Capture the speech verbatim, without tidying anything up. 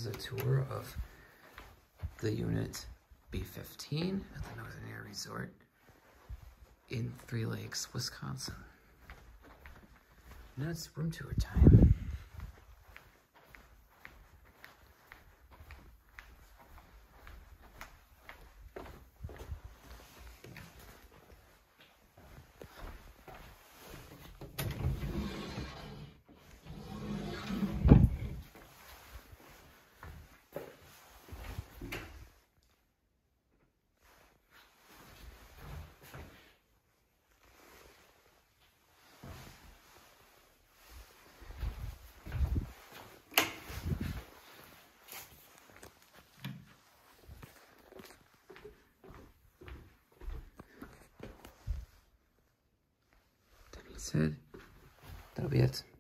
is a tour of the unit B fifteen at the Northernaire Resort in Three Lakes, Wisconsin. Now it's room tour time. Said that'll be it.